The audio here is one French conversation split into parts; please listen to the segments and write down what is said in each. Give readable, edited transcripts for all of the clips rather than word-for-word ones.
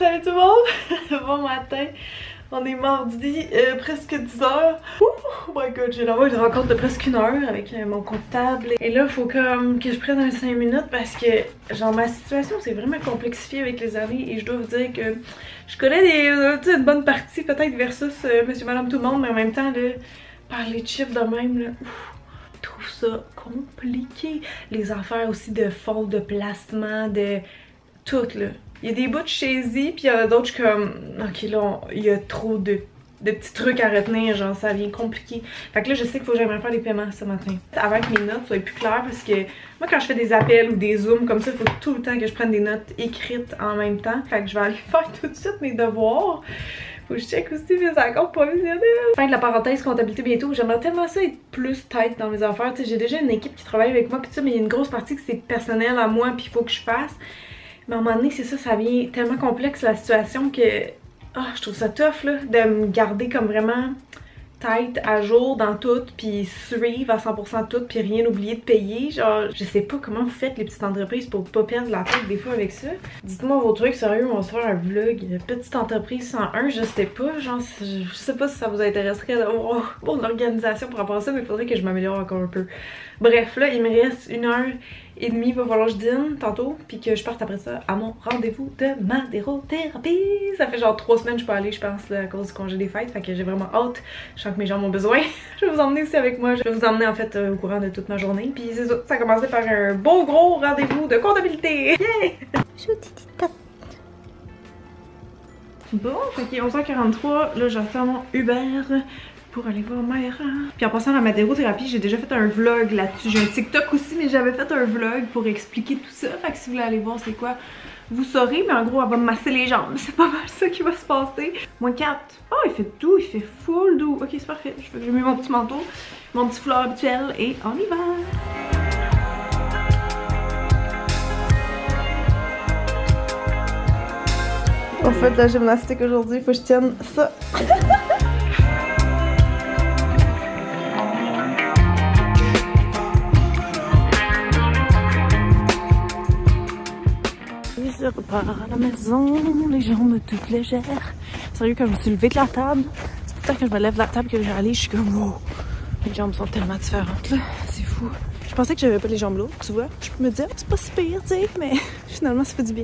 Salut tout le monde! Bon matin, on est mardi, presque 10h. Oh my god, j'ai l'envoi une rencontre de presque 1 heure avec mon comptable. Et là, il faut comme que je prenne un 5 minutes parce que genre ma situation s'est vraiment complexifiée avec les années. Et je dois vous dire que je connais une bonne partie peut-être versus monsieur, madame, tout le monde. Mais en même temps, là, parler de chiffres de même, là, je trouve ça compliqué. Les affaires aussi de fonds, de placement, de tout là. Il y a des bouts de chez-y, puis il y en a d'autres comme, ok là, il y a trop de petits trucs à retenir, genre ça devient compliqué. Fait que là, je sais qu'il faut que j'aille faire des paiements ce matin. Avant que mes notes soient plus claires, parce que moi quand je fais des appels ou des zooms comme ça, il faut tout le temps que je prenne des notes écrites en même temps. Fait que je vais aller faire tout de suite mes devoirs. Faut que je check aussi mes accords provisionnels. Fin de la parenthèse comptabilité bientôt. J'aimerais tellement ça être plus tête dans mes affaires. Tu sais, j'ai déjà une équipe qui travaille avec moi, pis ça, mais il y a une grosse partie que c'est personnel à moi, puis il faut que je fasse. Mais à un moment donné, c'est ça, ça devient tellement complexe la situation que je trouve ça tough là, de me garder comme vraiment tête à jour dans tout, puis suivre à 100% tout, puis rien oublier de payer. Genre, je sais pas comment vous faites les petites entreprises pour pas perdre la tête des fois avec ça. Dites-moi vos trucs, sérieux, on va se faire un vlog petite entreprise 101, je sais pas, genre, je sais pas si ça vous intéresserait d'avoir une organisation par rapport à ça, mais il faudrait que je m'améliore encore un peu. Bref, là, il me reste 1h30, il va falloir que je dîne tantôt, puis que je parte après ça à mon rendez-vous de madérothérapie. Ça fait genre 3 semaines que je peux aller, je pense, là, à cause du congé des fêtes, fait que j'ai vraiment hâte. Je sens que mes jambes ont besoin. Je vais vous emmener aussi avec moi, je vais vous emmener en fait au courant de toute ma journée. Puis c'est ça, ça a commencé par un beau gros rendez-vous de comptabilité. Yeah! Bon, fait qu'il est 11h43, là j'attends mon Uber pour aller voir ma mère. Puis en passant à la madérothérapie, j'ai déjà fait un vlog là-dessus. J'ai un TikTok aussi, mais j'avais fait un vlog pour expliquer tout ça. Fait que si vous voulez aller voir c'est quoi, vous saurez. Mais en gros, elle va me masser les jambes. C'est pas mal ça qui va se passer. Moins 4. Oh, il fait doux, il fait full doux. Ok, c'est parfait. J'ai mis mon petit manteau, mon petit foulard habituel et on y va. On fait de la gymnastique aujourd'hui, il faut que je tienne ça. 10 heures repart à la maison, les jambes toutes légères. Sérieux, quand je me suis levée de la table, c'est tout le temps que je me lève de la table que je vais aller, je suis comme wow, mes jambes sont tellement différentes là, c'est fou. Je pensais que j'avais pas les jambes lourdes, tu vois. Je peux me dire, c'est pas si pire, tu sais, mais finalement ça fait du bien.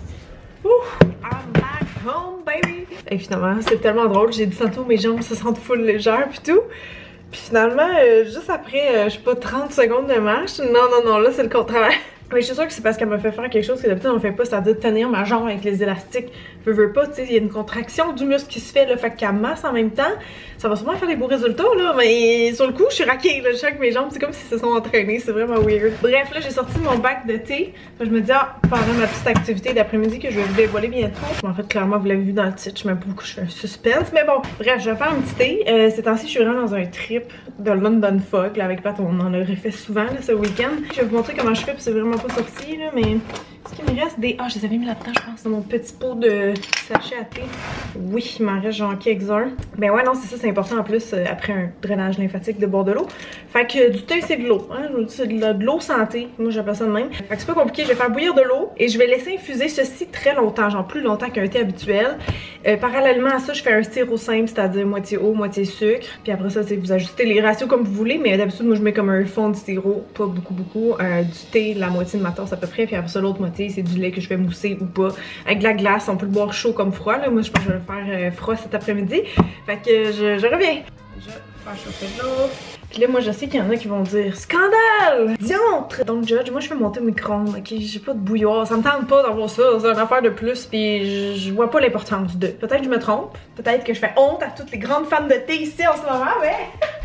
I'm back home, baby! Et finalement, c'est tellement drôle, j'ai dit tantôt, mes jambes se sentent full légères pis tout. Puis finalement, juste après, je sais pas, 30 secondes de marche, non, là c'est le contraire. Mais je suis sûre que c'est parce qu'elle m'a fait faire quelque chose que d'habitude on fait pas, c'est-à-dire tenir ma jambe avec les élastiques. Veux pas, tu sais, il y a une contraction du muscle qui se fait, là, fait qu'elle masse en même temps. Ça va sûrement faire des beaux résultats, là, mais sur le coup, je suis raquée, là, je sens que mes jambes, c'est comme si se sont entraînées, c'est vraiment weird. Bref, là, j'ai sorti mon bac de thé. Je me dis, pendant ma petite activité d'après-midi que je vais vous dévoiler bientôt. En fait, clairement, vous l'avez vu dans le titre, je sais même pas pourquoi je fais un suspense, mais bon. Bref, je vais faire un petit thé. Ces temps-ci, je suis vraiment dans un trip de London Fog, là, avec Pat, on en aurait fait souvent, là, ce week-end. Je vais vous montrer comment je fais, puis c'est vraiment pas sorti, là, mais est-ce qu'il me reste des... je les avais mis là-dedans, je pense, dans mon petit pot de sachet à thé. Oui, il m'en reste genre quelques-uns. Ben ouais, non, c'est ça, c'est important en plus, après un drainage lymphatique, de boire de l'eau. Fait que du thé, c'est de l'eau, hein, c'est de l'eau santé, moi j'appelle ça de même. Fait que c'est pas compliqué, je vais faire bouillir de l'eau et je vais laisser infuser ceci très longtemps, genre plus longtemps qu'un thé habituel. Parallèlement à ça, je fais un sirop simple, c'est-à-dire moitié eau, moitié sucre. Puis après ça, vous ajustez les ratios comme vous voulez, mais d'habitude, moi je mets comme un fond de sirop, pas beaucoup, du thé, la moitié de ma tasse à peu près, puis après ça, l'autre moitié, c'est du lait que je fais mousser ou pas. Avec de la glace, on peut le boire chaud comme froid, là. Moi, je pense que je vais le faire froid cet après-midi. Fait que je reviens. Je vais faire chauffer de l'eau. Puis là, moi, je sais qu'il y en a qui vont dire scandale! Diantre! Donc, judge, moi, je fais monter au micro-ondes, ok? J'ai pas de bouilloire. Ça me tente pas d'avoir ça. C'est une affaire de plus, puis je vois pas l'importance de. Peut-être que je me trompe. Peut-être que je fais honte à toutes les grandes fans de thé ici en ce moment, mais.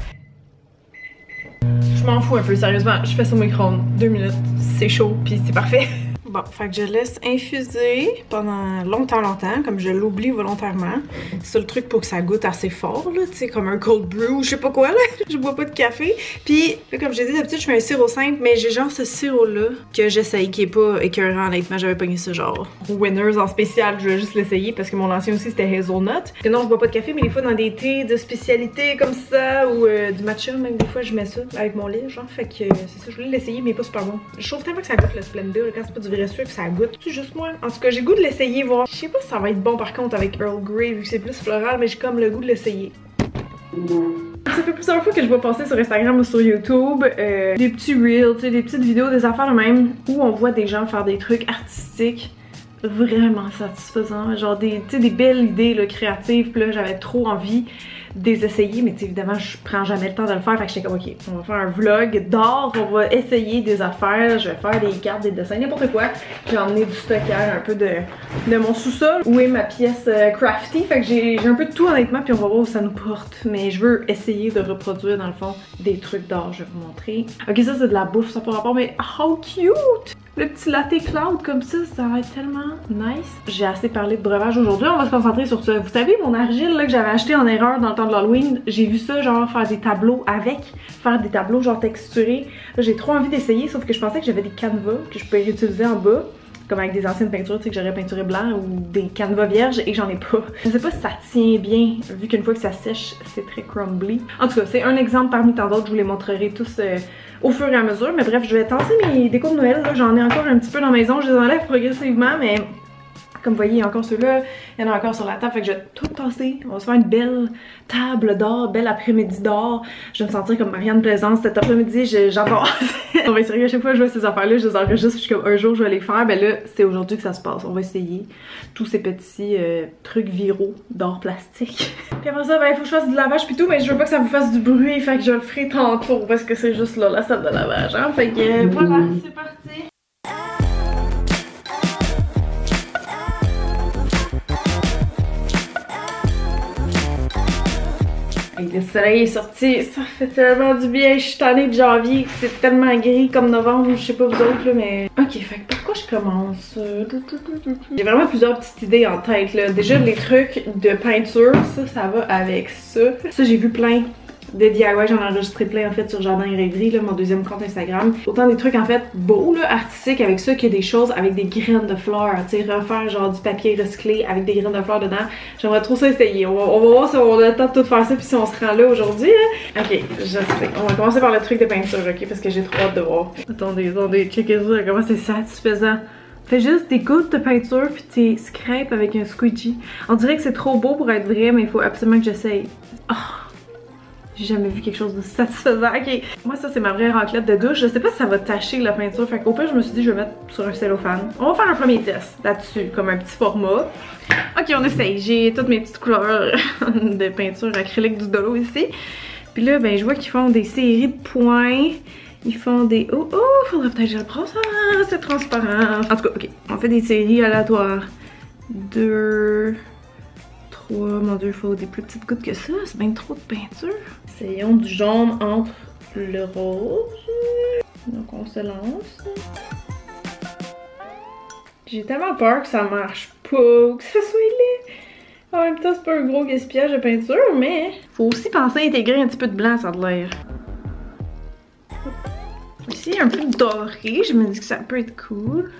Je m'en fous un peu, sérieusement. Je fais ça au micro-ondes. 2 minutes. C'est chaud, puis c'est parfait. Bon, fait que je laisse infuser pendant longtemps, comme je l'oublie volontairement. C'est ça le truc pour que ça goûte assez fort, là, tu sais, comme un cold brew ou je sais pas quoi, là. Je bois pas de café. Puis, comme j'ai dit, d'habitude, je fais un sirop simple, mais j'ai genre ce sirop-là que j'essaye, qui est pas écœurant, honnêtement. J'avais pogné ça genre Winners en spécial, je vais juste l'essayer parce que mon ancien aussi c'était hazelnut. Et non, je bois pas de café, mais des fois dans des thés de spécialité comme ça ou du matcha, même des fois, je mets ça avec mon lait, genre. Fait que c'est ça, je voulais l'essayer, mais pas super bon. Je trouve tellement que ça goûte le Splenda, là, quand c'est pas du vrai faudrait suivre ça goûte. C'est juste moi. En tout cas, j'ai le goût de l'essayer, voir. Je sais pas si ça va être bon par contre avec Earl Grey vu que c'est plus floral, mais j'ai comme le goût de l'essayer. Ça fait plusieurs fois que je vois passer sur Instagram ou sur YouTube des petits reels, tu sais, des petites vidéos, des affaires de même où on voit des gens faire des trucs artistiques vraiment satisfaisants, genre des belles idées là, créatives, puis là j'avais trop envie de les essayer, mais évidemment je prends jamais le temps de le faire, fait que j'étais comme ok, on va faire un vlog d'art, on va essayer des affaires, je vais faire des cartes, des dessins, n'importe quoi. J'ai emmené du stock hier, un peu de mon sous-sol, où est ma pièce crafty, fait que j'ai un peu de tout honnêtement, puis on va voir où ça nous porte, mais je veux essayer de reproduire dans le fond des trucs d'art, je vais vous montrer. Ok, ça c'est de la bouffe, ça n'a pas rapport, mais how cute! Le petit latte cloud comme ça va être tellement nice. J'ai assez parlé de breuvage aujourd'hui, on va se concentrer sur ça. Vous savez, mon argile là, que j'avais acheté en erreur dans le temps de l'Halloween, j'ai vu ça genre faire des tableaux avec, faire des tableaux genre texturés. J'ai trop envie d'essayer, sauf que je pensais que j'avais des canevas que je pouvais réutiliser en bas. Comme avec des anciennes peintures, tu sais, que j'aurais peinturé blanc ou des canevas vierges et que j'en ai pas. Je sais pas si ça tient bien, vu qu'une fois que ça sèche, c'est très crumbly. En tout cas, c'est un exemple parmi tant d'autres, je vous les montrerai tous au fur et à mesure. Mais bref, je vais tasser mes décos de Noël, j'en ai encore un petit peu dans la maison, je les enlève progressivement, mais comme vous voyez, il y a encore ceux-là, il y en a encore sur la table, fait que je vais tout tasser. On va se faire une belle table d'or, belle après-midi d'or. Je vais me sentir comme Marianne Plaisance cet après-midi, j'adore. On va essayer à chaque fois que je vois ces affaires-là, je les enregistre, je suis comme un jour je vais les faire. Ben là, c'est aujourd'hui que ça se passe. On va essayer tous ces petits trucs viraux d'or plastique. Puis après ça, ben il faut que je fasse du lavage puis tout, mais je veux pas que ça vous fasse du bruit, fait que je le ferai tantôt parce que c'est juste là, la salle de lavage. Hein? Fait que voilà, c'est parti. Le soleil est sorti, ça fait tellement du bien, je suis tannée de janvier, c'est tellement gris comme novembre, je sais pas vous autres là, mais... Ok, fait que par quoi je commence? J'ai vraiment plusieurs petites idées en tête là. Déjà les trucs de peinture, ça va avec ça. Ça j'ai vu plein de DIY, j'en ai enregistré plein en fait sur Jardin et Rêverie, là, mon deuxième compte Instagram. Autant des trucs en fait beaux, là, artistiques avec ça, que des choses avec des graines de fleurs, tu sais, refaire genre du papier recyclé avec des graines de fleurs dedans. J'aimerais trop ça essayer. On va voir si on a le temps de tout faire ça puis si on se rend là aujourd'hui. Hein. Ok, je sais. On va commencer par le truc de peinture, ok, parce que j'ai trop hâte de voir. Attendez, checkez ça, comment c'est satisfaisant. Fais juste des gouttes de peinture puis t'es scrape avec un squeegee. On dirait que c'est trop beau pour être vrai, mais il faut absolument que j'essaye. Oh. J'ai jamais vu quelque chose de satisfaisant. Ok, moi ça c'est ma vraie raclette de douche. Je sais pas si ça va tacher la peinture. Fait qu'au pire je me suis dit je vais mettre sur un cellophane. On va faire un premier test là-dessus, comme un petit format. Ok, on essaye. J'ai toutes mes petites couleurs de peinture acrylique du dolo ici. Puis là, ben je vois qu'ils font des séries de points. Ils font des... Oh, faudrait peut-être que je le brosse. Ah, c'est transparent. En tout cas, ok, on fait des séries aléatoires. 2... Mon dieu, il faut des plus petites gouttes que ça, c'est bien trop de peinture. Essayons du jaune entre le rose. Donc on se lance. J'ai tellement peur que ça marche pas, que ça soit laid. En même temps, c'est pas un gros gaspillage de peinture, mais faut aussi penser à intégrer un petit peu de blanc, ça a de l'air. Ici, un peu doré, je me dis que ça peut être cool.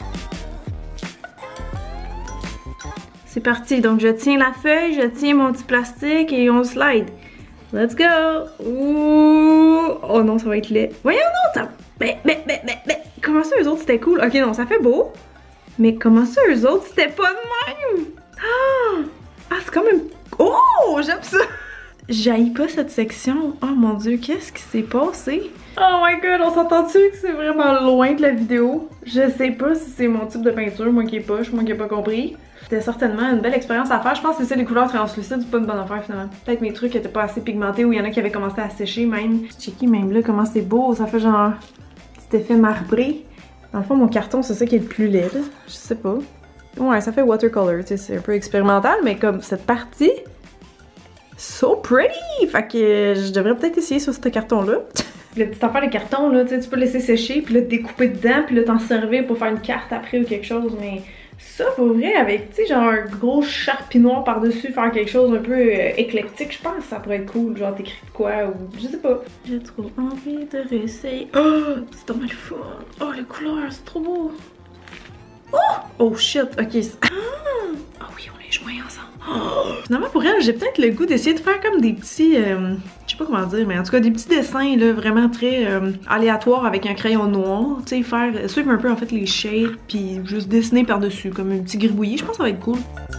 C'est parti, donc je tiens la feuille, je tiens mon petit plastique et on slide. Let's go! Ouh! Oh non, ça va être laid. Voyons non, comment ça eux autres c'était cool? Ok non, ça fait beau. Mais comment ça eux autres c'était pas de même? Ah c'est comme un... Oh! J'aime ça! J'haïs pas cette section. Oh mon dieu, qu'est-ce qui s'est passé? Oh my god, on s'entend-tu que c'est vraiment loin de la vidéo? Je sais pas si c'est mon type de peinture, moi qui ai pas compris. C'était certainement une belle expérience à faire. Je pense que c'est ça, les couleurs translucides, c'est pas une bonne affaire finalement. Peut-être mes trucs étaient pas assez pigmentés ou il y en a qui avaient commencé à sécher même. Checker même là comment c'est beau, ça fait genre petit effet marbré. Dans le fond, mon carton, c'est ça qui est le plus laid, là. Je sais pas. Ouais, ça fait watercolor, tu sais, c'est un peu expérimental, mais comme cette partie, so pretty! Fait que je devrais peut-être essayer sur ce carton-là. Le petit affaire de carton, là, tu peux laisser sécher, puis là, découper dedans, puis là, t'en servir pour faire une carte après ou quelque chose, mais ça, pour vrai, avec, tu sais, genre un gros charpie noir par-dessus, faire quelque chose un peu éclectique, je pense que ça pourrait être cool, genre t'écris de quoi, ou je sais pas. J'ai trop envie de réessayer. Oh, c'est tellement le fun! Oh, les couleurs, c'est trop beau! Oh shit, ok. Ah oui, on les joint ensemble. Oh. Finalement, pour elle, j'ai peut-être le goût d'essayer de faire comme des petits... je sais pas comment dire, mais en tout cas, des petits dessins là, vraiment très aléatoires avec un crayon noir. Tu sais, suivre un peu en fait les shapes, puis juste dessiner par-dessus, comme un petit gribouillis. Je pense que ça va être cool.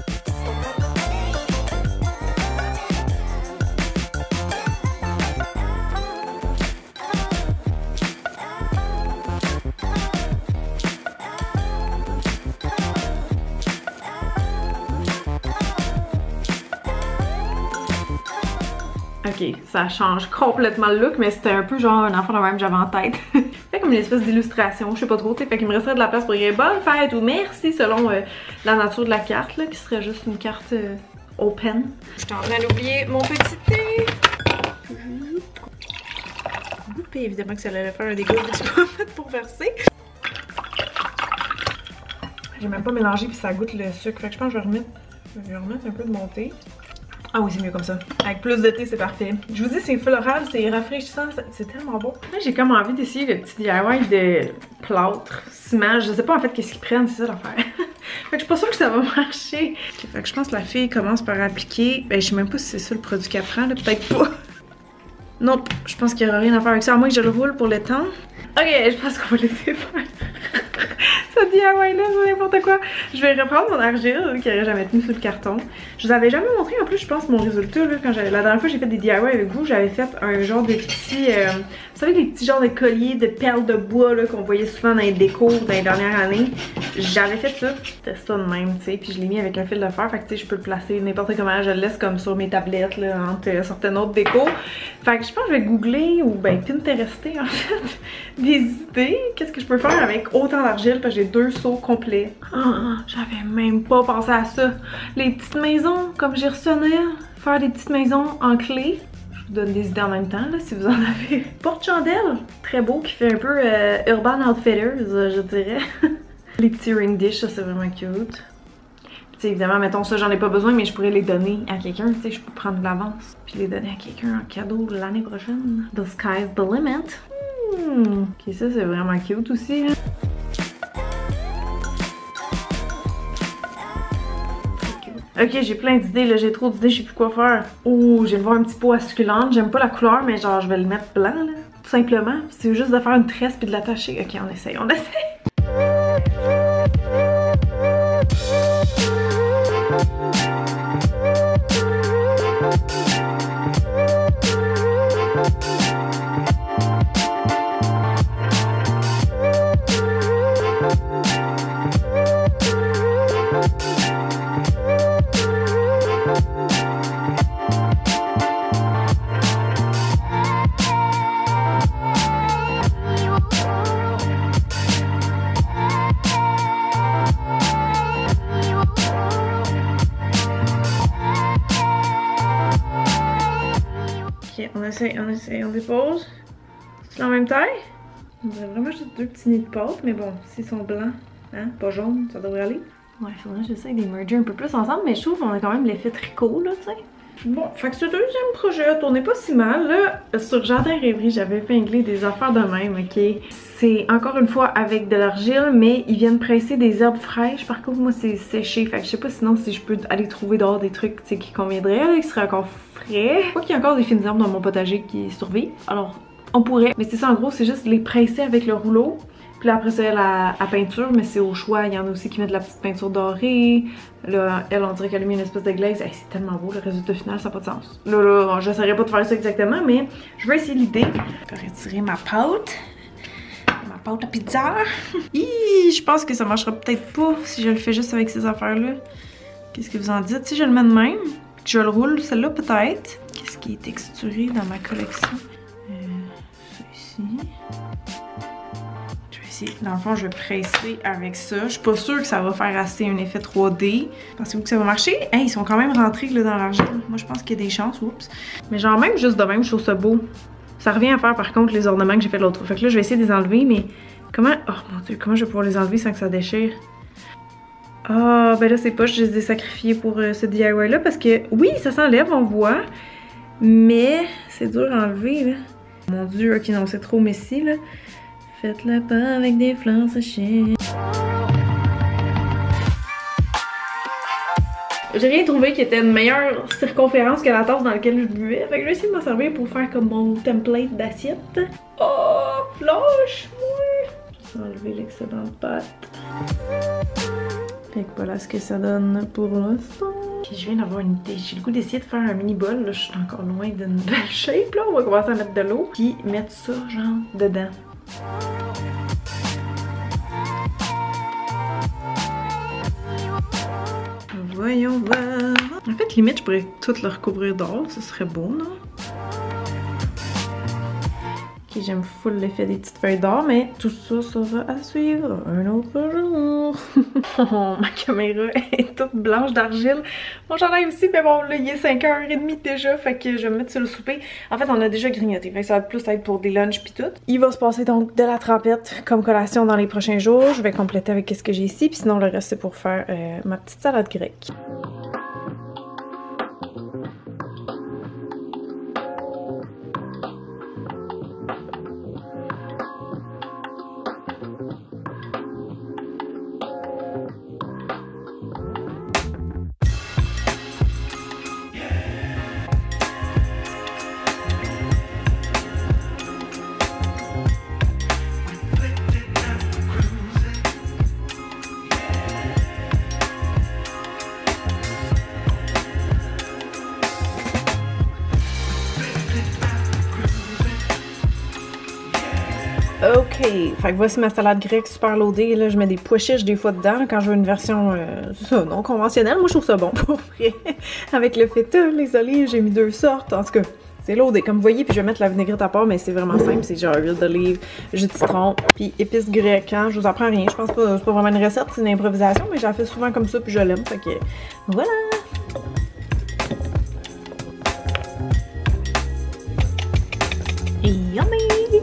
Ok, ça change complètement le look, mais c'était un peu genre un enfant de même que j'avais en tête. Fait comme une espèce d'illustration, je sais pas trop, tu sais. Fait qu'il me resterait de la place pour écrire bonne fête ou merci selon la nature de la carte, là, qui serait juste une carte open. J'étais en train d'oublier mon petit thé. Puis évidemment que ça allait faire un dégât, je suis pas faite pour verser. J'ai même pas mélangé puis ça goûte le sucre, fait que je pense que je vais remettre un peu de mon thé. Ah oui, c'est mieux comme ça. Avec plus de thé, c'est parfait. Je vous dis, c'est floral, c'est rafraîchissant, c'est tellement bon. Là, j'ai comme envie d'essayer le petit DIY de plâtre, ciment. Je sais pas en fait qu'est-ce qu'ils prennent, c'est ça l'affaire. Fait que je suis pas sûre que ça va marcher. Okay, fait que je pense que la fille commence par appliquer. Ben, je sais même pas si c'est ça le produit qu'elle prend, là. Peut-être pas. Non, je pense qu'il y aura rien à faire avec ça, à moins que je le roule pour le temps. Ok, je pense qu'on va laisser faire. Ça DIY là, c'est n'importe quoi. Je vais reprendre mon argile qui n'aurait jamais tenu sous le carton. Je vous avais jamais montré en plus, je pense, mon résultat là, quand la dernière fois j'ai fait des DIY avec vous, j'avais fait un genre de petit, vous savez, des petits genres de colliers de perles de bois là qu'on voyait souvent dans les décos dans les dernières années. J'avais fait ça, c'était ça de même, tu sais, puis je l'ai mis avec un fil de fer, fait que tu sais, je peux le placer n'importe comment, je le laisse comme sur mes tablettes là, entre certaines autres décos. Fait que je pense que je vais googler ou ben Pinterester en fait des idées, qu'est-ce que je peux faire avec autant d'argile parce que j'ai 2 seaux complets. Ah, j'avais même pas pensé à ça. Les petites maisons, comme j'ai reçu faire des petites maisons en clé. Je vous donne des idées en même temps, là, si vous en avez. Porte-chandelle, très beau, qui fait un peu Urban Outfitters, je dirais. Les petits ring dish, ça c'est vraiment cute. Puis évidemment, mettons ça, j'en ai pas besoin, mais je pourrais les donner à quelqu'un, tu sais, je peux prendre de l'avance. Puis les donner à quelqu'un en cadeau l'année prochaine. The sky's the limit. Ok, ça c'est vraiment cute aussi, là. Ok, j'ai plein d'idées, là, j'ai trop d'idées, je sais plus quoi faire. Oh, j'ai voir un petit pot à succulente, j'aime pas la couleur, mais genre je vais le mettre blanc, là, tout simplement. C'est juste de faire une tresse puis de l'attacher. Ok, on essaye, on essaye. Ok, on essaye, on dépose. C'est la même taille? On dirait vraiment juste 2 petits nids de pâte, mais bon, s'ils sont blancs, hein, pas jaunes, ça devrait aller. Ouais, il faudrait que j'essaye de les merger un peu plus ensemble, mais je trouve qu'on a quand même l'effet tricot, là, tu sais. Bon, fait que ce deuxième projet tournait pas si mal. Là, sur Jardin Rêverie, j'avais épinglé des affaires de même, ok? C'est encore une fois avec de l'argile, mais ils viennent presser des herbes fraîches. Par contre, moi, c'est séché. Fait que je sais pas sinon si je peux aller trouver dehors des trucs qui conviendraient, là, qui seraient encore frais. Je crois qu'il y a encore des fines herbes dans mon potager qui survivent. Alors, on pourrait. Mais c'est ça, en gros, c'est juste les presser avec le rouleau. Puis là, après ça, la peinture, mais c'est au choix. Il y en a aussi qui mettent de la petite peinture dorée. Là, elle, on dirait qu'elle a mis une espèce de glaze. Hey, c'est tellement beau, le résultat final, ça n'a pas de sens. Là, j'essaierai pas de faire ça exactement, mais je vais essayer l'idée. Je vais retirer ma pâte. Ma pâte à pizza. Je pense que ça marchera peut-être pas si je le fais juste avec ces affaires-là. Qu'est-ce que vous en dites? Si je le mets de même, que je le roule, celle-là peut-être. Qu'est-ce qui est texturé dans ma collection? Ça ici. Dans le fond, je vais presser avec ça. Je suis pas sûre que ça va faire assez un effet 3D. Pensez-vous que ça va marcher? Hey, ils sont quand même rentrés là, dans l'argile. Moi, je pense qu'il y a des chances. Oups. Mais genre, même juste de même, je trouve ça beau. Ça revient à faire, par contre, les ornements que j'ai fait l'autre fois. Fait que là, je vais essayer de les enlever, mais comment... Oh mon Dieu, comment je vais pouvoir les enlever sans que ça déchire? Ah, ben là, c'est pas, je les ai sacrifiés pour ce DIY-là, parce que, oui, ça s'enlève, on voit, mais c'est dur à enlever, là. Mon Dieu, ok, non, c'est trop messy, là. Faites-le pas avec des fleurs séchées. j'ai rien trouvé qui était une meilleure circonférence que la tasse dans laquelle je buvais. Fait que je vais essayer de m'en servir pour faire comme mon template d'assiette. Oh, lâche-moi! Enlever l'excédent de pâte. Fait que voilà ce que ça donne pour l'instant. Puis je viens d'avoir une idée. J'ai le goût d'essayer de faire un mini bol. Là, je suis encore loin d'une belle shape. Là, on va commencer à mettre de l'eau. Puis mettre ça, genre, dedans. Voyons voir. En fait, limite, je pourrais tout le recouvrir d'or. Ce serait beau, non? Ok, j'aime full l'effet des petites feuilles d'or, mais tout ça sera à suivre un autre jour. Oh, ma caméra est toute blanche d'argile. Mon chandail aussi, mais bon, là, il est 5h30 déjà, fait que je vais me mettre sur le souper. En fait, on a déjà grignoté, fait que ça va plus être pour des lunchs pis tout. Il va se passer donc de la trempette comme collation dans les prochains jours. Je vais compléter avec ce que j'ai ici, puis sinon le reste c'est pour faire ma petite salade grecque. Ok, fait que voici ma salade grecque super loadée. Là, je mets des pois chiches des fois dedans quand je veux une version non conventionnelle. Moi, je trouve ça bon pour vrai. Avec le feta, les olives, j'ai mis 2 sortes. En tout cas, c'est loadé comme vous voyez. Puis je vais mettre la vinaigrette à part, mais c'est vraiment simple. C'est genre huile d'olive, jus de citron, puis épices grecques. Hein? Je vous apprends rien. Je pense pas, c'est pas vraiment une recette, c'est une improvisation, mais j'en fais souvent comme ça, puis je l'aime. Fait que voilà. Yummy!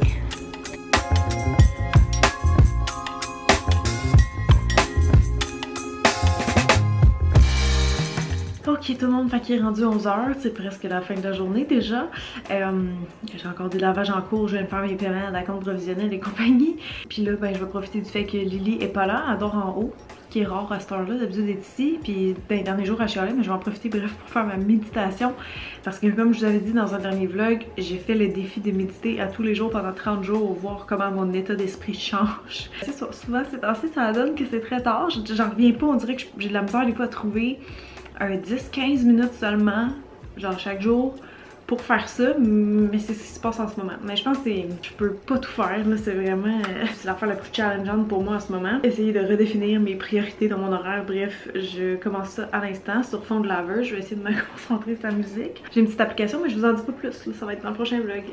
Ok tout le monde, fait qu'il est rendu 11h, c'est presque la fin de la journée déjà. J'ai encore des lavages en cours, je viens de faire mes paiements à la compte provisionnelle et compagnie. Puis là, ben je vais profiter du fait que Lily est pas là, elle dort en haut, ce qui est rare à cette heure-là, d'habitude d'être ici. Puis dans les derniers jours à chialer, mais je vais en profiter bref pour faire ma méditation. Parce que comme je vous avais dit dans un dernier vlog, j'ai fait le défi de méditer à tous les jours pendant 30 jours, voir comment mon état d'esprit change. Souvent c'est assez, ça donne que c'est très tard, j'en reviens pas, on dirait que j'ai de la misère des fois à trouver un 10-15 minutes seulement, genre chaque jour, pour faire ça, mais c'est ce qui se passe en ce moment. Mais je pense que je peux pas tout faire, là, c'est vraiment, c'est l'affaire la plus challengeante pour moi en ce moment. Essayer de redéfinir mes priorités dans mon horaire, bref, je commence ça à l'instant sur fond de laveur, je vais essayer de me concentrer sur la musique. J'ai une petite application, mais je vous en dis pas plus, là, ça va être dans le prochain vlog.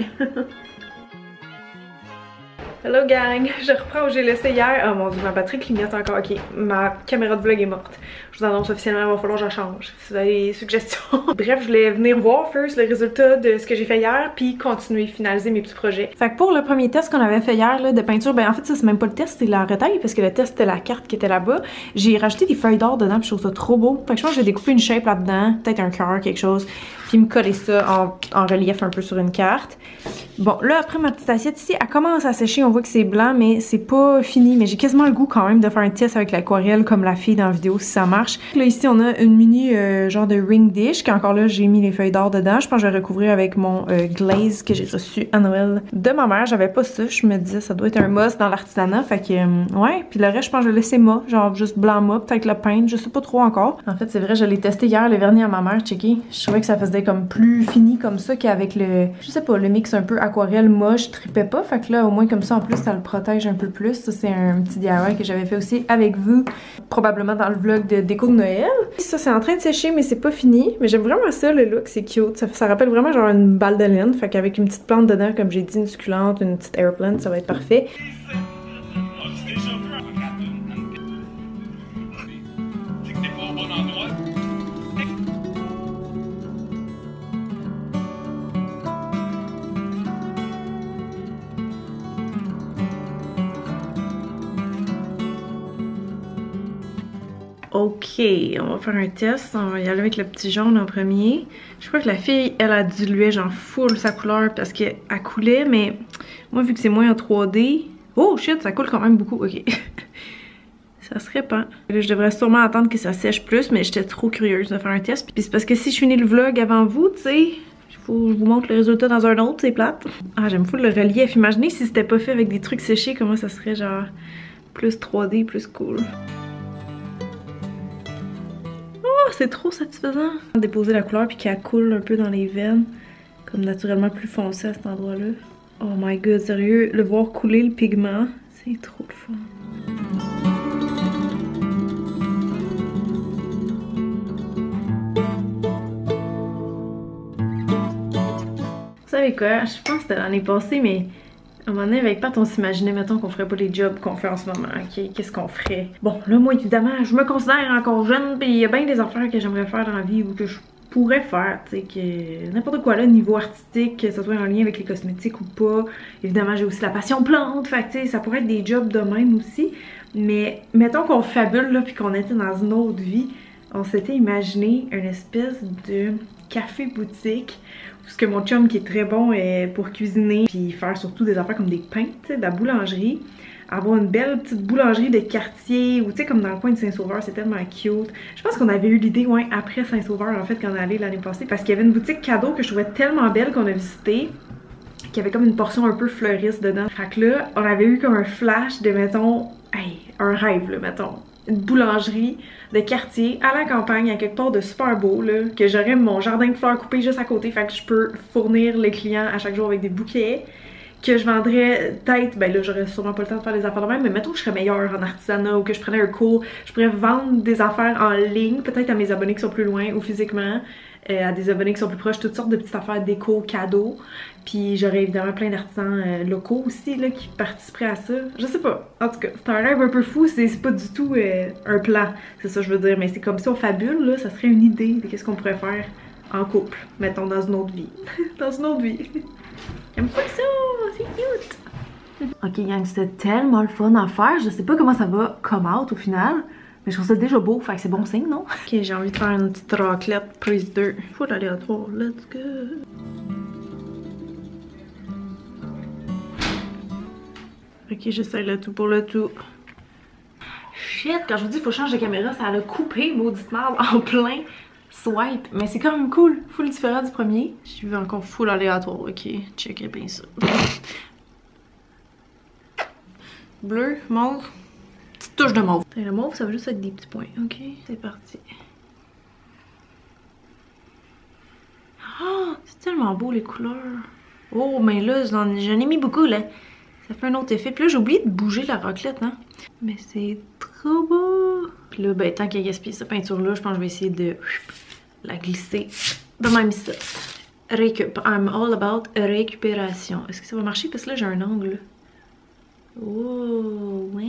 Hello gang, je reprends où j'ai laissé hier. Oh mon dieu, ma batterie clignote encore. Ok, ma caméra de vlog est morte. Je vous annonce officiellement, il va falloir que je la change. Si vous avez des suggestions. Bref, je voulais venir voir first le résultat de ce que j'ai fait hier, puis continuer, finaliser mes petits projets. Fait que pour le premier test qu'on avait fait hier là, de peinture, ben en fait ça c'est même pas le test, c'est la retaille, parce que le test c'était la carte qui était là-bas. J'ai rajouté des feuilles d'or dedans, puis je trouve ça trop beau. Fait que je pense que je vais découper une shape là-dedans, peut-être un cœur, quelque chose, puis me coller ça en relief un peu sur une carte. Bon, là après ma petite assiette ici, elle commence à sécher, on voit que c'est blanc, mais c'est pas fini. Mais j'ai quasiment le goût quand même de faire un test avec l'aquarelle comme la fille dans la vidéo si ça marche. Là ici on a une mini genre de ring dish, qu'encore là j'ai mis les feuilles d'or dedans. Je pense que je vais recouvrir avec mon glaze que j'ai reçu à Noël de ma mère. J'avais pas ça, je me disais ça doit être un must dans l'artisanat. Fait que ouais, puis le reste je pense que je vais laisser mat, genre juste blanc mat, peut-être le peindre, je sais pas trop encore. En fait c'est vrai, je l'ai testé hier le vernis à ma mère, checké. Je trouvais que ça faisait comme plus fini comme ça qu'avec le, je sais pas, le mix un peu aquarelle moche, je tripais pas. Fait que là au moins comme ça en plus ça le protège un peu plus. Ça c'est un petit DIY que j'avais fait aussi avec vous, probablement dans le vlog de déco de Noël. Ça c'est en train de sécher mais c'est pas fini. Mais j'aime vraiment ça, le look, c'est cute. Ça rappelle vraiment genre une balle de laine. Fait qu'avec une petite plante dedans, comme j'ai dit, une succulente, une petite airplant, ça va être parfait. Ok, on va faire un test. On va y aller avec le petit jaune en premier. Je crois que la fille, elle a dilué genre full sa couleur parce qu'elle coulait, mais moi vu que c'est moins en 3D... Oh shit, ça coule quand même beaucoup, ok. Ça se répand. Là, je devrais sûrement attendre que ça sèche plus, mais j'étais trop curieuse de faire un test. Puis c'est parce que si je finis le vlog avant vous, tu sais, il faut que je vous montre le résultat dans un autre, c'est plate. Ah, j'aime fou le relief. Imaginez si c'était pas fait avec des trucs séchés, comment ça serait genre plus 3D, plus cool. Oh, c'est trop satisfaisant. Déposer la couleur puis qu'elle coule un peu dans les veines, comme naturellement plus foncé à cet endroit-là. Oh my god, sérieux, le voir couler le pigment, c'est trop le fun. Vous savez quoi, je pense que c'était l'année passée, mais à un moment donné, avec Pat, on s'imaginait, mettons, qu'on ferait pas les jobs qu'on fait en ce moment, ok? Qu'est-ce qu'on ferait? Bon, là, moi, évidemment, je me considère encore jeune, pis il y a bien des affaires que j'aimerais faire dans la vie ou que je pourrais faire, tu sais, que n'importe quoi là, niveau artistique, que ça soit en lien avec les cosmétiques ou pas. Évidemment, j'ai aussi la passion plante, fait que, tu sais, ça pourrait être des jobs de même aussi. Mais mettons qu'on fabule, là, puis qu'on était dans une autre vie, on s'était imaginé une espèce de café-boutique parce que mon chum qui est très bon pour cuisiner puis faire surtout des affaires comme des pains, tu sais, de la boulangerie, avoir une belle petite boulangerie de quartier ou tu sais comme dans le coin de Saint-Sauveur, c'est tellement cute. Je pense qu'on avait eu l'idée ouais après Saint-Sauveur en fait quand on est allé l'année passée parce qu'il y avait une boutique cadeau que je trouvais tellement belle qu'on a visité, qui avait comme une portion un peu fleuriste dedans. Fait que là, on avait eu comme un flash de mettons, hey, un rêve là, mettons. Une boulangerie de quartier à la campagne à quelque part de super beau là, que j'aurais mon jardin de fleurs coupé juste à côté, fait que je peux fournir les clients à chaque jour avec des bouquets, que je vendrais peut-être, ben là j'aurais sûrement pas le temps de faire des affaires de même, mais mettons que je serais meilleure en artisanat ou que je prenais un cours, je pourrais vendre des affaires en ligne, peut-être à mes abonnés qui sont plus loin ou physiquement, à des abonnés qui sont plus proches, toutes sortes de petites affaires déco, cadeaux. Puis j'aurais évidemment plein d'artisans locaux aussi là, qui participeraient à ça. Je sais pas. En tout cas, c'est un rêve un peu fou. C'est pas du tout un plan. C'est ça que je veux dire. Mais c'est comme si on fabule, là, ça serait une idée de qu'est-ce qu'on pourrait faire en couple. Mettons dans une autre vie. Dans une autre vie. J'aime pas ça. C'est cute. Ok gang, c'était tellement le fun à faire. Je sais pas comment ça va come out au final. Mais je trouve ça déjà beau, fait que c'est bon signe, non? Ok, j'ai envie de faire une petite raclette prise 2. Faut l'aléatoire, let's go! Ok, j'essaie le tout pour le tout. Shit, quand je vous dis faut changer de caméra, ça a coupé, maudite merde, en plein swipe. Mais c'est quand même cool, full différent du premier. Je veux encore full aléatoire, ok? Checkez bien ça. Bleu, mauve. Petite touche de mauve. Et le mauve, ça va juste être des petits points. Ok, c'est parti. Oh, c'est tellement beau les couleurs. Oh, mais là, j'en ai mis beaucoup là. Ça fait un autre effet. Puis là, j'ai oublié de bouger la raclette, hein. Mais c'est trop beau. Puis là, ben, tant qu'il y a gaspillé cette peinture-là, je pense que je vais essayer de la glisser de même ici. I'm all about récupération. Est-ce que ça va marcher? Parce que là, j'ai un angle. Oh, wow.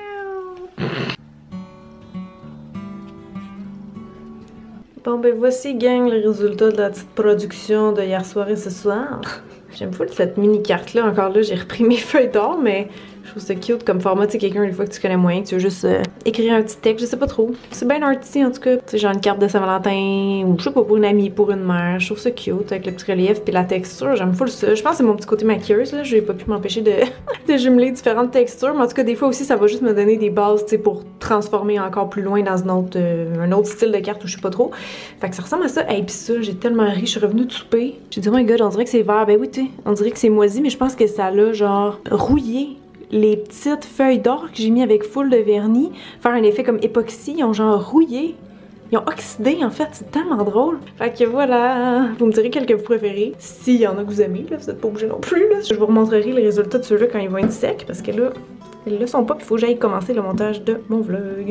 Bon ben voici gang le résultat de la petite production de hier soir et ce soir. J'aime full cette mini carte là, encore là j'ai repris mes feuilles d'or mais je trouve ça cute comme format, tu sais quelqu'un une fois que tu connais moins, tu veux juste écrire un petit texte, je sais pas trop. C'est bien arty en tout cas, tu sais genre une carte de Saint-Valentin ou je sais pas pour une amie, pour une mère, je trouve ça cute avec le petit relief puis la texture, j'aime full ça. Je pense que c'est mon petit côté maquilleuse là, j'ai pas pu m'empêcher de jumeler différentes textures, mais en tout cas des fois aussi ça va juste me donner des bases, tu sais pour transformer encore plus loin dans un autre style de carte ou je sais pas trop. Fait que ça ressemble à ça. Et puis ça, j'ai tellement ri, je suis revenue de souper. J'ai dit oh my god, on dirait que c'est vert. Ben oui, tu sais, on dirait que c'est moisi, mais je pense que ça l'a genre rouillé les petites feuilles d'or que j'ai mis avec full de vernis. Faire un effet comme époxy, ils ont genre rouillé. Ils ont oxydé en fait, c'est tellement drôle. Fait que voilà, vous me direz quel que vous préférez. S'il y en a que vous aimez, là, vous êtes pas obligés non plus. Là. Je vous remontrerai les résultats de ceux-là quand ils vont être secs parce que là, ils le sont pas, puis il faut que j'aille commencer le montage de mon vlog.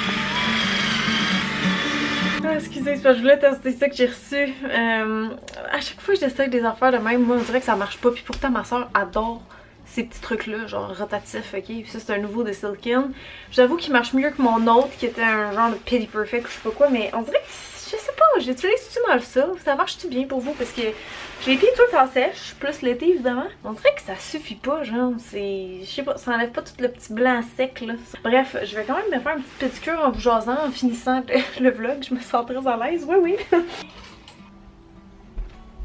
Ah, excusez, c'est parce que je voulais tester ça que j'ai reçu. À chaque fois que j'essaie des affaires de même, moi on dirait que ça marche pas. Puis pourtant ma soeur adore ces petits trucs-là, genre rotatifs, ok? Puis ça c'est un nouveau de Silkin. J'avoue qu'il marche mieux que mon autre qui était un genre de Pity Perfect ou je sais pas quoi, mais on dirait que je sais pas, j'utilise-tu mal ça? Ça marche-tu bien pour vous? Parce que j'ai les pieds tout le temps sèches, plus l'été évidemment. On dirait que ça suffit pas, genre, c'est... Je sais pas, ça enlève pas tout le petit blanc sec là. Bref, je vais quand même me faire une petite pédicure en vous jasant, en finissant le vlog. Je me sens très à l'aise, oui.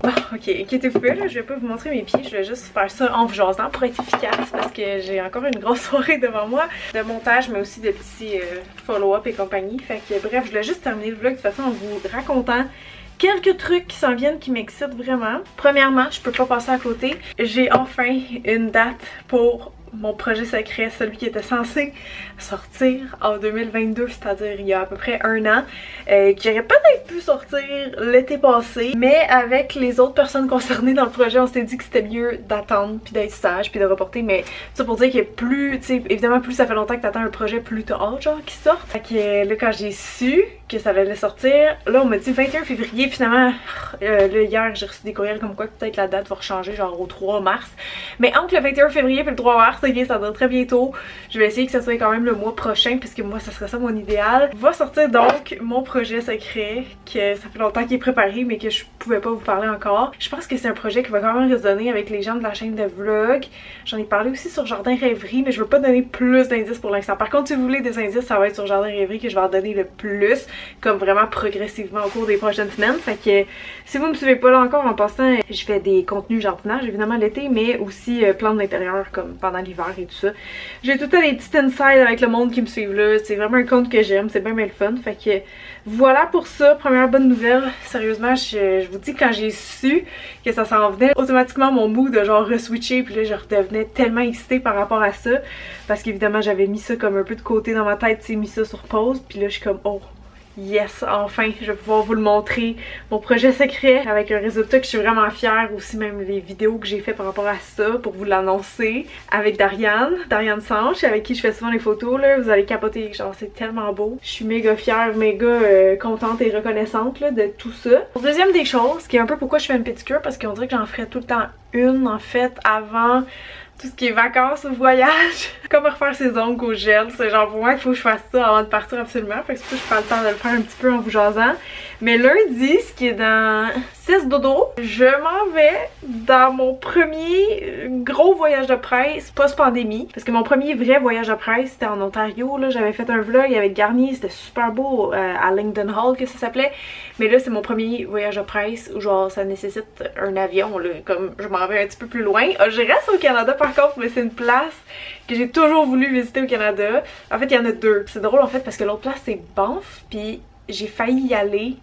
Bon, ok, inquiétez-vous pas, là, je vais pas vous montrer mes pieds, je vais juste faire ça en vous jasant pour être efficace parce que j'ai encore une grosse soirée devant moi de montage, mais aussi de petits follow-up et compagnie. Fait que bref, je voulais juste terminer le vlog de toute façon en vous racontant quelques trucs qui s'en viennent qui m'excitent vraiment. Premièrement, je peux pas passer à côté, j'ai enfin une date pour mon projet secret, celui qui était censé sortir en 2022, c'est-à-dire il y a à peu près un an, qui aurait peut-être pu sortir l'été passé, mais avec les autres personnes concernées dans le projet, on s'est dit que c'était mieux d'attendre, puis d'être sage, puis de reporter, mais ça pour dire que plus, tu sais, évidemment plus ça fait longtemps que t'attends un projet, plus t'as hâte genre qu'il sorte. Fait que là quand j'ai su que ça allait sortir, là on m'a dit 21 février, finalement, là hier j'ai reçu des courriels comme quoi peut-être la date va changer genre au 3 mars, mais entre le 21 février et le 3 mars, ok, ça doit très bientôt. Je vais essayer que ça soit quand même le mois prochain puisque moi ça serait ça mon idéal. Va sortir donc mon projet secret que ça fait longtemps qu'il est préparé mais que je pouvais pas vous parler encore. Je pense que c'est un projet qui va quand même résonner avec les gens de la chaîne de vlog. J'en ai parlé aussi sur Jardin Rêverie mais je veux pas donner plus d'indices pour l'instant. Par contre si vous voulez des indices, ça va être sur Jardin Rêverie que je vais en donner le plus, comme vraiment progressivement au cours des prochaines semaines. Fait que si vous me suivez pas là encore, en passant, je fais des contenus jardinage évidemment l'été mais aussi plantes d'intérieur comme pendant l'hiver et tout ça. J'ai tout le temps des petites insides avec le monde qui me suivent là, c'est vraiment un compte que j'aime, c'est bien le fun, fait que voilà pour ça, première bonne nouvelle. Sérieusement, je vous dis que quand j'ai su que ça s'en venait, automatiquement mon mood de genre re-switcher, puis là je redevenais tellement excitée par rapport à ça, parce qu'évidemment j'avais mis ça comme un peu de côté dans ma tête, tu sais, mis ça sur pause, puis là je suis comme oh yes, enfin, je vais pouvoir vous le montrer, mon projet secret avec un résultat que je suis vraiment fière, aussi même les vidéos que j'ai fait par rapport à ça pour vous l'annoncer avec Dariane Sanche, avec qui je fais souvent les photos là, vous allez capoter, genre c'est tellement beau. Je suis méga fière, méga contente et reconnaissante là, de tout ça. Deuxième des choses, qui est un peu pourquoi je fais une pédicure, parce qu'on dirait que j'en ferais tout le temps une en fait avant tout ce qui est vacances ou voyage. Comme refaire ses ongles au gel, c'est genre pour moi il faut que je fasse ça avant de partir absolument, fait que c'est pour ça que je prends le temps de le faire un petit peu en vous jasant. Mais lundi, ce qui est dans 6 dodo, je m'en vais dans mon premier gros voyage de presse post-pandémie. Parce que mon premier vrai voyage de presse c'était en Ontario, là j'avais fait un vlog avec Garnier, c'était super beau à Langdon Hall que ça s'appelait. Mais là c'est mon premier voyage de presse où genre ça nécessite un avion là, comme je m'en vais un petit peu plus loin. Je reste au Canada par contre, mais c'est une place que j'ai toujours voulu visiter au Canada. En fait il y en a deux. C'est drôle en fait parce que l'autre place c'est Banff, puis j'ai failli y aller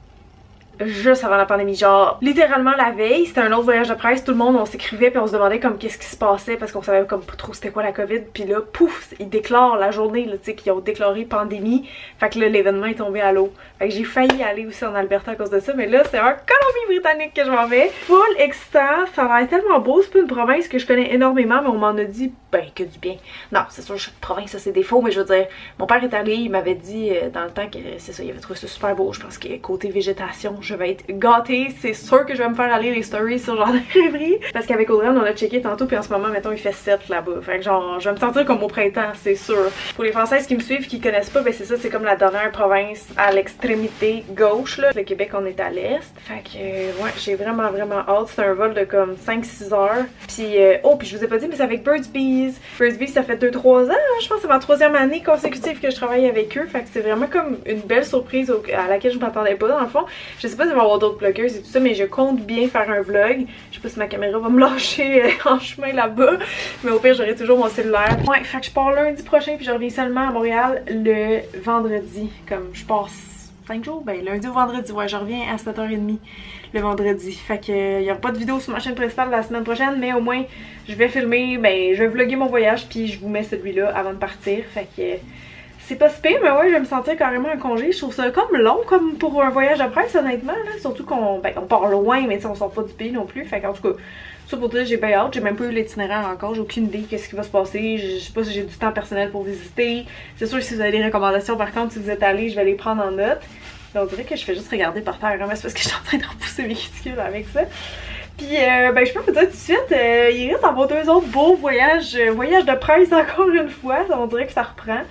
juste avant la pandémie, genre littéralement la veille, c'était un autre voyage de presse, tout le monde on s'écrivait puis on se demandait comme qu'est-ce qui se passait parce qu'on savait comme pas trop c'était quoi la COVID, puis là pouf, ils déclarent la journée là, tu sais, qu'ils ont déclaré pandémie, fait que là l'événement est tombé à l'eau, fait que j'ai failli aller aussi en Alberta à cause de ça, mais là c'est en Colombie-Britannique que je m'en vais, full excitant, ça a l'air tellement beau, c'est pas une province que je connais énormément mais on m'en a dit ben que du bien. Non, c'est sûr chaque province a ses défauts, mais je veux dire, mon père est allé, il m'avait dit dans le temps que c'est ça, il avait trouvé ça super beau, je pense que côté végétation, je vais être gâtée, c'est sûr que je vais me faire aller les stories sur Jardin Rêverie, parce qu'avec Audrey on a checké tantôt puis en ce moment mettons il fait 7 là-bas, fait que genre je vais me sentir comme au printemps, c'est sûr. Pour les Françaises qui me suivent qui connaissent pas, ben c'est ça, c'est comme la dernière province à l'extrémité gauche là, le Québec on est à l'est, fait que ouais j'ai vraiment hâte, c'est un vol de comme 5-6 heures, puis oh puis je vous ai pas dit mais c'est avec Birds Bees ça fait 2-3 ans, hein, je pense que c'est ma 3e année consécutive que je travaille avec eux, fait que c'est vraiment comme une belle surprise à laquelle je m'attendais pas dans le fond. Je sais pas si il va y avoir d'autres blogueuses et tout ça, mais je compte bien faire un vlog. Je sais pas si ma caméra va me lâcher en chemin là-bas, mais au pire j'aurai toujours mon cellulaire. Ouais, fait que je pars lundi prochain puis je reviens seulement à Montréal le vendredi, comme je passe 5 jours, ben lundi ou vendredi, ouais je reviens à 7h30 le vendredi, fait que il y aura pas de vidéo sur ma chaîne principale la semaine prochaine, mais au moins je vais filmer, ben je vais vlogger mon voyage puis je vous mets celui-là avant de partir, fait que c'est pas si pire, mais ouais, je vais me sentir carrément en congé. Je trouve ça comme long, comme pour un voyage de presse, honnêtement, là. Surtout qu'on on part loin, mais on sort pas du pays non plus. Fait qu'en tout cas, ça pour dire, j'ai bien hâte. J'ai même pas eu l'itinéraire encore, j'ai aucune idée qu'est-ce qui va se passer. Je sais pas si j'ai du temps personnel pour visiter. C'est sûr que si vous avez des recommandations, par contre, si vous êtes allé, je vais les prendre en note. Mais on dirait que je fais juste regarder par terre, hein, mais c'est parce que je suis en train de repousser mes réticules avec ça. Puis ben je peux vous dire tout de suite, il reste à avoir 2 autres beaux voyages de presse encore une fois. On dirait que ça reprend.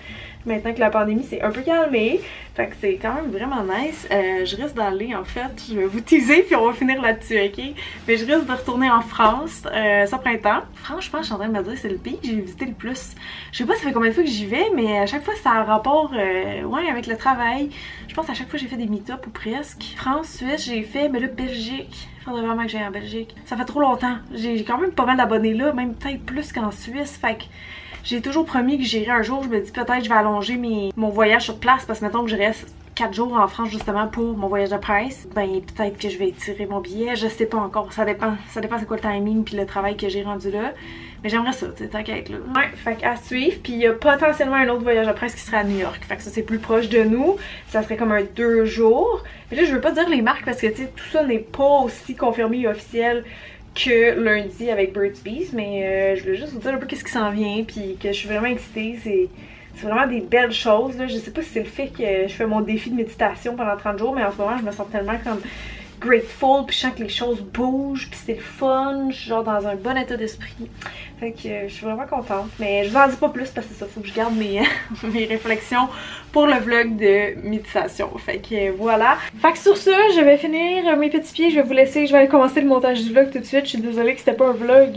maintenant que la pandémie s'est un peu calmée. Fait que c'est quand même vraiment nice. Je risque d'aller en fait, je vais vous teaser puis on va finir là-dessus, ok? Mais je risque de retourner en France ce printemps. Franchement, je suis en train de me dire c'est le pays que j'ai visité le plus. Je sais pas ça fait combien de fois que j'y vais, mais à chaque fois ça a un rapport ouais, avec le travail. Je pense à chaque fois j'ai fait des meet-up ou presque. France, Suisse, j'ai fait, mais là Belgique. Il faudrait vraiment que j'aille en Belgique. Ça fait trop longtemps. J'ai quand même pas mal d'abonnés là, même peut-être plus qu'en Suisse. Fait que j'ai toujours promis que j'irai un jour. Je me dis peut-être je vais allonger mon voyage sur place parce que mettons que je reste 4 jours en France justement pour mon voyage de presse. Ben peut-être que je vais étirer mon billet. Je sais pas encore. Ça dépend c'est quoi le timing puis le travail que j'ai rendu là. Mais j'aimerais ça, tu sais, tant qu'à être là. Ouais, fait qu'à suivre. Puis il y a potentiellement un autre voyage de presse qui sera à New York. Fait que ça c'est plus proche de nous. Ça serait comme un 2 jours. Mais là je veux pas dire les marques parce que tu sais tout ça n'est pas aussi confirmé et officiel que lundi avec Birds Bees, mais je voulais juste vous dire un peu qu'est-ce qui s'en vient, puis que je suis vraiment excitée, c'est vraiment des belles choses, là. Je sais pas si c'est le fait que je fais mon défi de méditation pendant 30 jours, mais en ce moment je me sens tellement comme grateful, puis je sens que les choses bougent, puis c'est le fun, je suis genre dans un bon état d'esprit. Fait que je suis vraiment contente, mais je vous en dis pas plus parce que ça faut que je garde mes, mes réflexions pour le vlog de méditation. Fait que voilà. Fait que sur ce, je vais finir mes petits pieds, je vais vous laisser, je vais aller commencer le montage du vlog tout de suite. Je suis désolée que c'était pas un vlog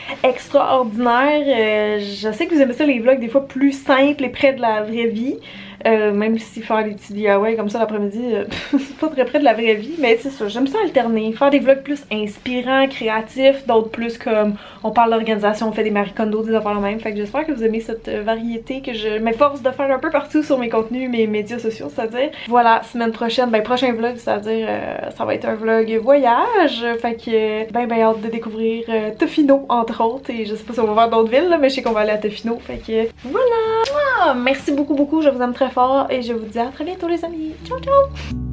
extraordinaire. Je sais que vous aimez ça les vlogs des fois plus simples et près de la vraie vie. Même si faire des petits DIY comme ça l'après-midi, c'est pas très près de la vraie vie, mais c'est ça, j'aime ça alterner. Faire des vlogs plus inspirants, créatifs, d'autres plus comme on parle d'organisation, on fait des Marie Kondo, des affaires la même. Fait que j'espère que vous aimez cette variété que je m'efforce de faire un peu partout sur mes contenus, mes médias sociaux, c'est-à-dire. Voilà, semaine prochaine, ben prochain vlog, c'est-à-dire ça va être un vlog voyage. Fait que ben hâte de découvrir Tofino entre autres, et je sais pas si on va voir d'autres villes là, mais je sais qu'on va aller à Tofino. Fait que voilà! Merci beaucoup, je vous aime très fort et je vous dis à très bientôt les amis. Ciao ciao!